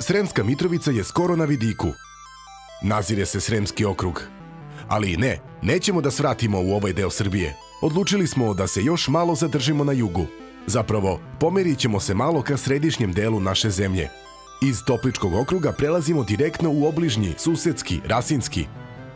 Sremska Mitrovica je skoro na vidiku. Nazire se Sremski okrug. Ali ne, nećemo da svratimo u ovaj deo Srbije. Odlučili smo da se još malo zadržimo na jugu. Zapravo, pomerit ćemo se malo ka središnjem delu naše zemlje. Iz Topličkog okruga prelazimo direktno u obližnji, susedski, Rasinski.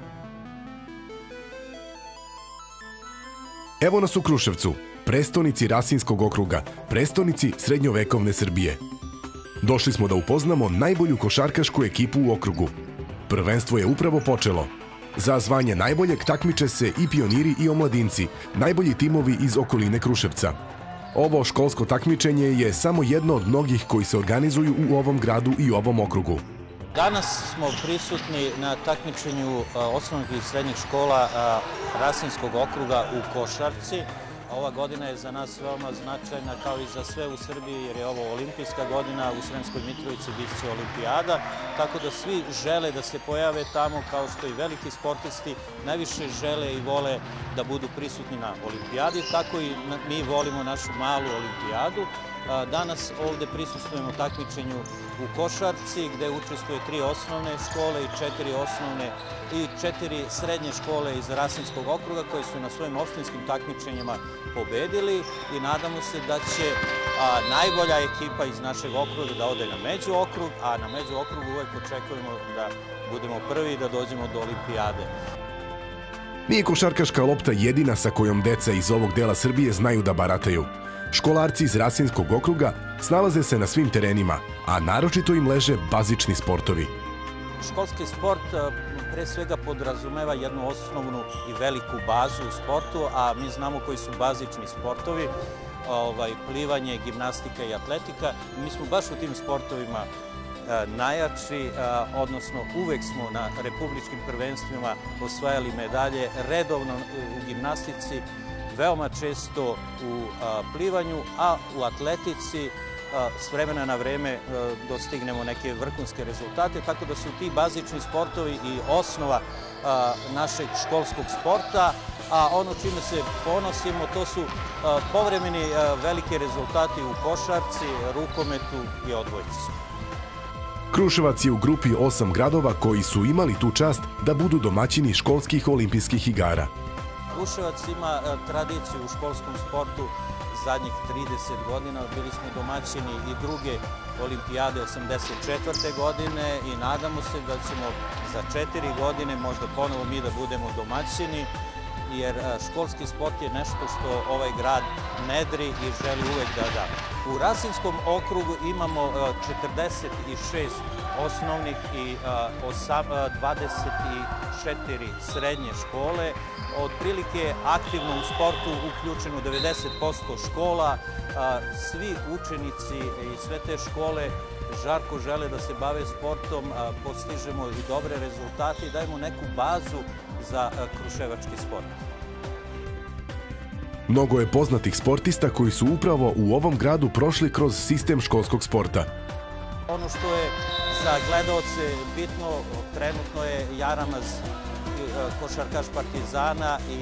Evo nas u Kruševcu, prestonici Rasinskog okruga, prestonici srednjovekovne Srbije. Došli smo da upoznamo najbolju košarkašku ekipu u okrugu. Prvenstvo je upravo počelo. Za zvanje najboljeg takmiče se i pioniri i omladinci, najbolji timovi iz okoline Kruševca. Ovo školsko takmičenje je samo jedno od mnogih koji se organizuju u ovom gradu i ovom okrugu. Danas smo prisutni na takmičenju osnovnih i srednjih škola Rasinskog okruga u košarci. Ova godina je za nas veoma značajna kao i za sve u Srbiji jer je ovo olimpijska godina, u Sremskoj Mitrovici bit će olimpijada, tako da svi žele da se pojave tamo kao što i veliki sportisti najviše žele i vole da budu prisutni na olimpijadi, tako i mi volimo našu malu olimpijadu. Danas ovde prisustvujemo takmičenju u košarci gde učestvuje 3 osnovne škole i 4 osnovne i 4 srednje škole iz Rasinskog okruga koje su na svojim opštinskim takmičenjima pobedili i nadamo se da će najbolja ekipa iz našeg okruga da ode na međuokrug, a na međuokrugu uvek očekujemo da budemo prvi i da dođemo do olimpijade. Nije košarkaška lopta jedina sa kojom deca iz ovog dela Srbije znaju da barataju. Školarci iz Rasinskog okruga snalaze se na svim terenima, a naročito im leže bazični sportovi. Školski sport pre svega podrazumeva jednu osnovnu i veliku bazu u sportu, a mi znamo koji su bazični sportovi, plivanje, gimnastika i atletika. Mi smo baš u tim sportovima najjači, odnosno uvek smo na republičkim prvenstvima osvajali medalje, redovno u gimnastici, veoma često u plivanju, a u atletici s vremena na vreme dostignemo neke vrhunske rezultate, tako da su ti bazični sportovi i osnova našeg školskog sporta, a ono čime se ponosimo to su povremeni veliki rezultati u košarci, rukometu i odbojci. Kruševac je u grupi 8 gradova koji su imali tu čast da budu domaćini školskih olimpijskih igara. Kruševac ima tradiciju u školskom sportu zadnjih 30 godina. Bili smo domaćini i druge olimpijade 84. godine i nadamo se da ćemo za 4 godine možda ponovo mi da budemo domaćini, jer školski sport je nešto što ovaj grad nedri i želi uvek da da. U Rasinskom okrugu imamo 46 osnovnih i 24 srednje škole. Otprilike je aktivno u sportu uključeno 90% škola. Svi učenici i sve te škole žarko žele da se bave sportom, postižemo i dobre rezultate i dajemo neku bazu za kruševački sport. Mnogo je poznatih sportista koji su upravo u ovom gradu prošli kroz sistem školskog sporta. Ono što je za gledaoce bitno, trenutno je Jaramaz, košarkaš Partizana i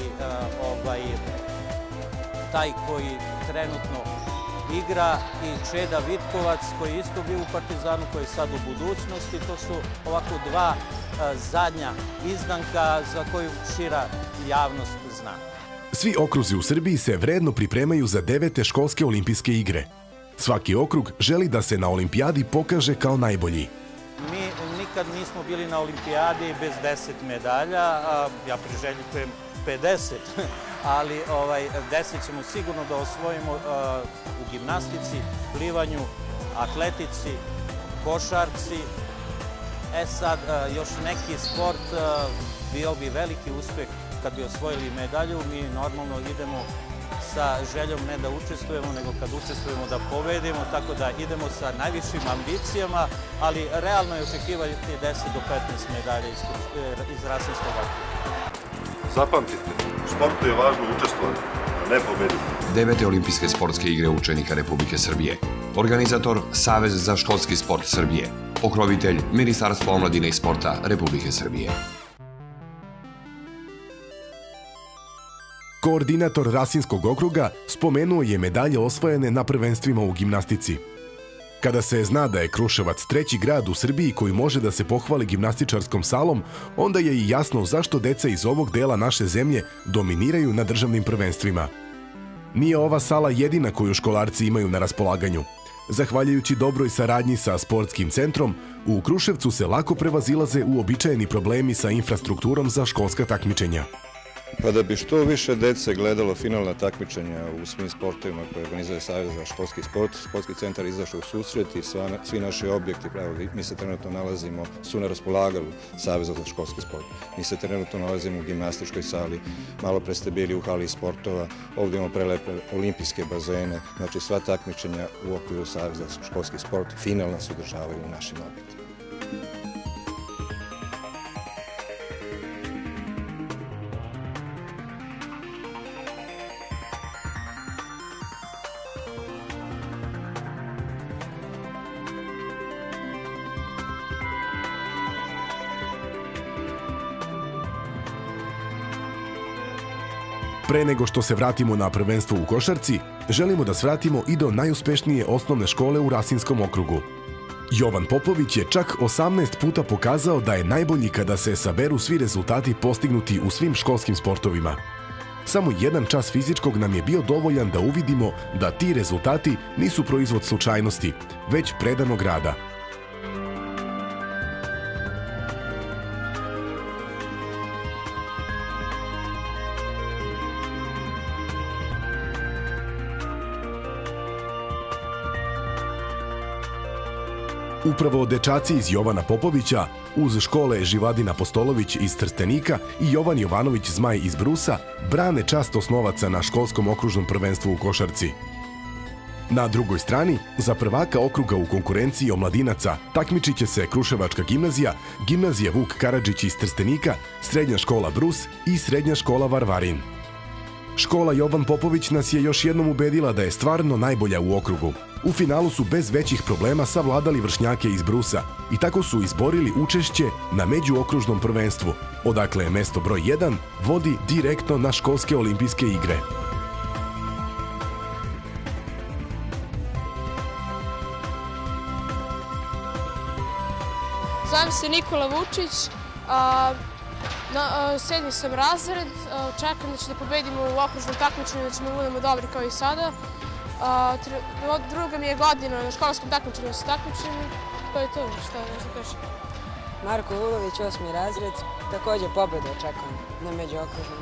taj koji trenutno igra i Čeda Vitkovac koji je isto bio u Partizanu, koji je sad u budućnosti. To su ovako dva zadnja izdanka za koju šira javnost zna. Svi okruzi u Srbiji se vredno pripremaju za 9. školske olimpijske igre. Svaki okrug želi da se na olimpijadi pokaže kao najbolji. Mi nikad nismo bili na olimpijadi bez 10 medalja, ja priželjkujem 50, ali 10 ćemo sigurno da osvojimo u gimnastici, plivanju, atletici, košarci. Sad, još neki sport bio bi veliki uspeh kad bi osvojili medalju. Mi normalno idemo sa željom ne da učestvujemo, nego kad učestvujemo da pobedimo, tako da idemo sa najvišim ambicijama, ali realno je očekivati 10 do 15 medalja iz Rasinskog okruga. Zapamtite, u sportu je važno učestvovati, a ne pobediti. 9. olimpijske sportske igre učenika Republike Srbije. Organizator Savez za školski sport Srbije. Pokrovitelj Ministarstvo omladine i sporta Republike Srbije. Koordinator Rasinskog okruga spomenuo je medalje osvojene na prvenstvima u gimnastici. Kada se zna da je Kruševac treći grad u Srbiji koji može da se pohvali gimnastičarskom salom, onda je i jasno zašto deca iz ovog dela naše zemlje dominiraju na državnim prvenstvima. Nije ova sala jedina koju školarci imaju na raspolaganju. Zahvaljujući dobroj saradnji sa sportskim centrom, u Kruševcu se lako prevazilaze uobičajeni problemi sa infrastrukturom za školska takmičenja. Pa da bi što više dece gledalo finalna takmičenja u svim sportovima koje organizuje Savez za školski sport, sportski centar izašao u susret i svi naši objekti, mi se trenutno nalazimo, su na raspolaganju Saveza za školski sport. Mi se trenutno nalazimo u gimnastičkoj sali, malo pre ste bili u hali sportova, ovdje imamo prelepe olimpijske bazene, znači sva takmičenja u okviru Saveza za školski sport finalna se održavaju u našim objektima. Pre nego što se vratimo na prvenstvo u košarci, želimo da svratimo i do najuspešnije osnovne škole u Rasinskom okrugu. Jovan Popović je čak 18 puta pokazao da je najbolji kada se saberu svi rezultati postignuti u svim školskim sportovima. Samo jedan čas fizičkog nam je bio dovoljan da uvidimo da ti rezultati nisu proizvod slučajnosti, već predanog rada. Upravo dečaci iz Jovana Popovića, uz škole Živadin Apostolović iz Trstenika i Jovan Jovanović Zmaj iz Brusa, brane čast osnovaca na školskom okružnom prvenstvu u košarci. Na drugoj strani, za prvaka okruga u konkurenciji omladinaca takmičit će se Kruševačka gimnazija, gimnazija Vuk Karadžić iz Trstenika, srednja škola Brus i srednja škola Varvarin. Škola Jovan Popović nas je još jednom ubedila da je stvarno najbolja u okrugu. U finalu su bez većih problema savladali vršnjake iz Brusa i tako su izborili učešće na međuokružnom prvenstvu, odakle mesto broj 1 vodi direktno na školske olimpijske igre. Zovem se Nikola Vučić, 7. sam razred, čekam da ću da pobedimo u okružnom takmičenju, da ćemo budemo dobri kao i sada. Druga mi je godina na školskom takmičenju se takmičim, to je to, šta nešto kažem. Marko Vulović, 8. razred, također pobedu očekujem na međuokružnom.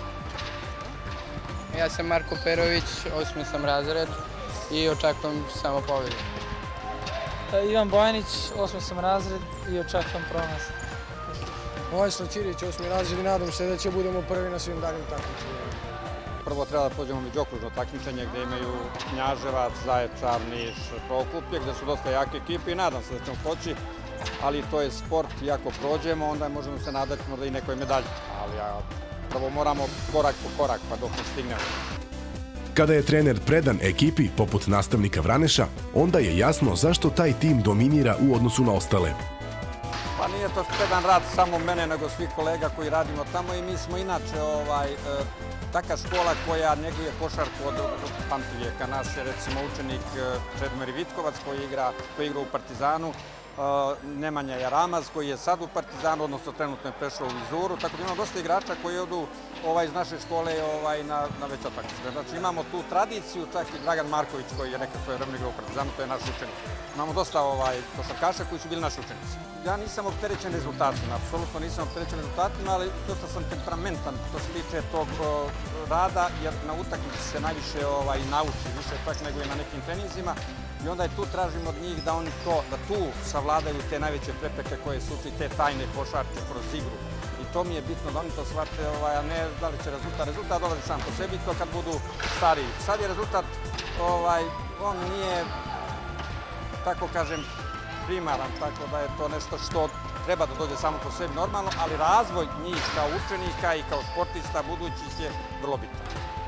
Ja sam Marko Perović, 8. sam razred i očekujem samo pobedu. Ivan Bojanić, 8. sam razred i očekujem pronas. Vojislav Ćirić, 8. razred i nadam se da će budemo prvi na svim daljim takmičenjima. Prvo treba da pođemo međuokružno takmičenje gde imaju Knjaževac, Zaječar, Niš, Prokuplje, gde su dosta jake ekipe i nadam se da ćemo poći, ali to je sport i ako prođemo onda možemo se nadati možda i nekoj medalji, ali prvo moramo korak po korak pa dok ne stignemo. Kada je trener predan ekipi poput nastavnika Vraneša, onda je jasno zašto taj tim dominira u odnosu na ostale. Pa nije to predan rad samo mene, nego svih kolega koji radimo tamo i mi smo inače taka škola koja neguje košarku od pamtivijeka. Naš je recimo učenik Čedomir Vitkovac koji igra u Partizanu, Nemanja Jaramaz koji je sad u Partizanu, odnosno trenutno je prešao u Vizuru, tako da imamo dosta igrača koji odu iz naše škole na veća takmičenja. Znači imamo tu tradiciju, čak i Dragan Marković koji je nekad svoje vremena igrao u Partizanu, to je naš učenik. Imamo dosta košarkaša koji su bili naši učenici. Ja nisam opterećen rezultatima, apsolutno nisam opterećen rezultatima, ali dosta sam temperamentan što se tiče tog rada, jer na utakmici se najviše nauči, više čak nego i na nekim treninzima. I onda tu tražimo od njih da oni da tu savladaju te najveće prepreke koje su i te tajne košarke kroz igru. I to mi je bitno da oni to shvate, a ne da li će rezultat dolazi sam po sebi, to kad budu stariji. Sad je rezultat, on nije, tako kažem, primaran, tako da je to nešto što treba da dođe samo po sebi normalno, ali razvoj njih kao učenika i kao sportista budućih je vrlo bitan.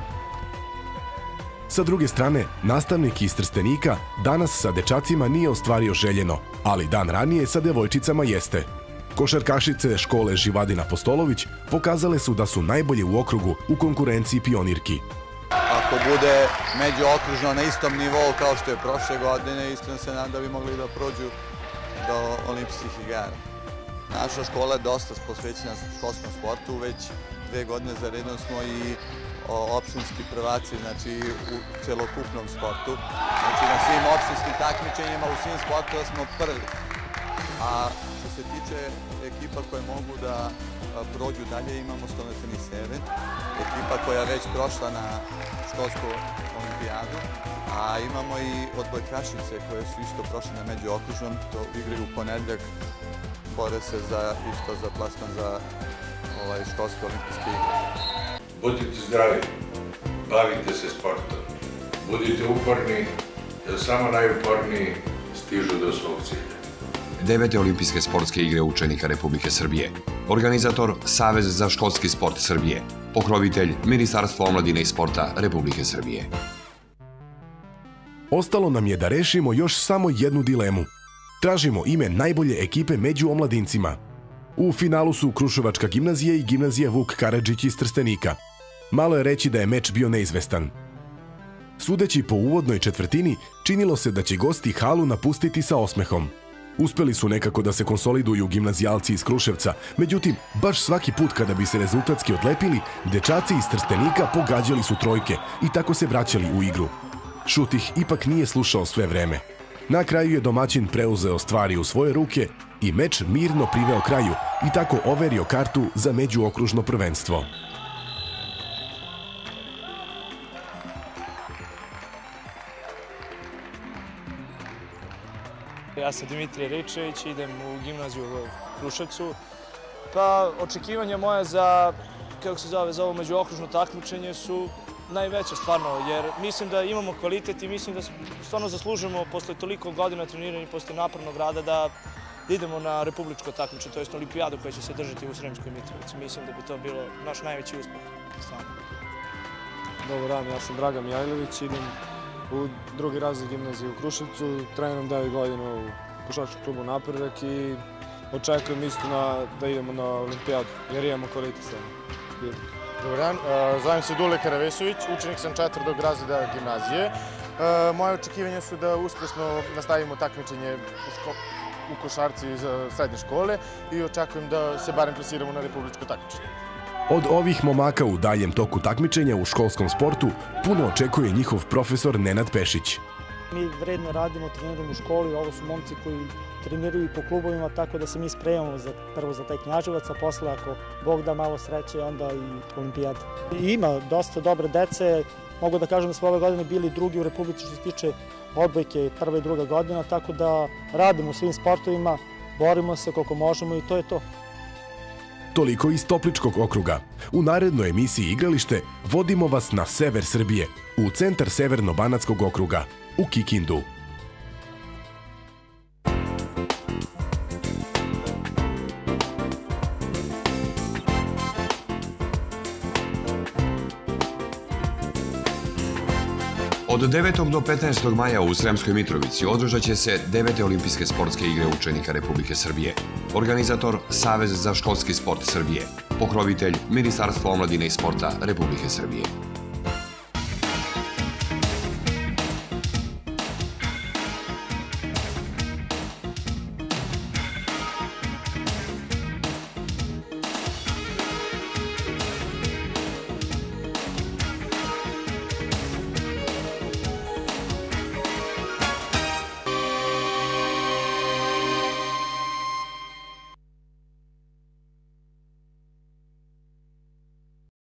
Sa druge strane, nastavnik iz Trstenika danas sa dečacima nije ostvario željeno, ali dan ranije sa devojčicama jeste. Košarkašice škole Živadin Apostolović pokazale su da su najbolje u okrugu u konkurenciji pionirki. ako bude međuokružno na istom nivou kao što je prošle godine, iskreno se nadam da bi mogli da prođu do olimpijskih igara. Naša škola je dosta posvećena školskom sportu, već 2 godine za redom smo i opštinski prvaci, znači u celokupnom sportu. Znači na svim opštinskim takmičenjima, u svim sportovima smo prvi. A što se tiče ekipa koje mogu da prođu dalje, imamo Stonotrni Sever, ekipa koja je već prošla na školsku olimpijadu, a imamo i odbojkašice koje su isto prošle na međuokružnom, to igraju u ponedeljak, bore se isto za plasman za školske olimpijske igre. Budite zdravi, bavite se sportom, budite uporni, jer samo najuporniji stižu do svog cilja. 9. olimpijske sportske igre učenika Republike Srbije. Organizator Savez za školski sport Srbije. Pokrovitelj Ministarstvo omladine i sporta Republike Srbije. Ostalo nam je da rešimo još samo jednu dilemu. Tražimo ime najbolje ekipe među omladincima. U finalu su Kruševačka gimnazija i gimnazija Vuk Karadžić iz Trstenika. Malo je reći da je meč bio neizvestan. Sudeći po uvodnoj četvrtini, činilo se da će gosti halu napustiti sa osmehom. Uspeli su nekako da se konsoliduju gimnazijalci iz Kruševca, međutim, baš svaki put kada bi se rezultatski odlepili, dečaci iz Trstenika pogađali su trojke i tako se vraćali u igru. Šut ih ipak nije slušao sve vreme. Na kraju je domaćin preuzeo stvari u svoje ruke i meč mirno priveo kraju i tako overio kartu za međuokružno prvenstvo. Ja sam Dimitrije Ričević, idem u gimnaziju u Kruševcu. Pa, očekivanja moja za ovo međuokružno takmičenje su najveća stvarno, jer mislim da imamo kvalitet i mislim da stvarno zaslužujemo posle toliko godina treniranja i posle napornog rada da idemo na republičko takmičenje, to je olimpijadu koja će se držati u Sremskoj Mitrovici. Mislim da bi to bilo naš najveći uspeh. Dobar dan, ja sam Dragan Mijajlović, idem u drugi razred gimnazije u Kruševcu, treniram 9 godina u košarkaškom klubu Napredak i očekujem isto da idemo na olimpijadu, jer imamo kvalitet stvarno. Dobar dan, zovem se Dule Karavesović, učenik sam 4. razreda gimnazije. Moje očekivanja su da uspešno nastavimo takmičenje u košarci za srednje škole i očekujem da se barem plasiramo na republičko takmičenje. Od ovih momaka u daljem toku takmičenja u školskom sportu puno očekuje njihov profesor Nenad Pešić. Mi vredno radimo, treniramo u školi, ovo su momci koji treniraju i po klubovima, tako da se mi spremamo prvo za taj Knjaževac, a posle ako Bog da malo sreće, onda i olimpijada. Ima dosta dobre dece, mogu da kažem da smo ove godine bili drugi u Republici što se tiče odbojke, prva i druga godina, tako da radimo u svim sportovima, borimo se koliko možemo i to je to. Toliko iz Topličkog okruga. U narednoj emisiji Igralište vodimo vas na sever Srbije, u centar Severno-banatskog okruga, u Kikindu. Od 9. do 15. maja u Sremskoj Mitrovici održat će se 9. olimpijske sportske igre učenika Republike Srbije. Organizator Savez za školski sport Srbije. Pokrovitelj Ministarstvo omladine i sporta Republike Srbije.